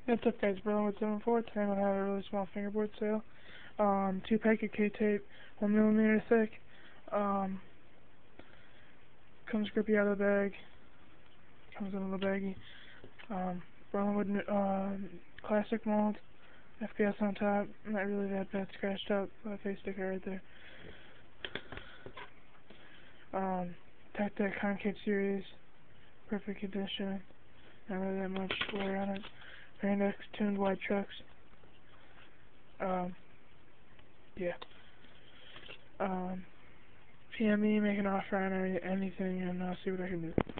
What's up, guys? Berlinwood 7.4. Today I'm going to have a really small fingerboard sale. 2-pack of K-tape, 1mm thick. Comes grippy out of the bag. Comes in a little baggie. Berlinwood classic mold. FPS on top. Not really that bad scratched up. Face sticker right there. Tech concave series. Perfect condition. Not really that much wear on it. Fingerdecks tuned wide trucks. Yeah. PM me, make an offer on anything, and I'll see what I can do.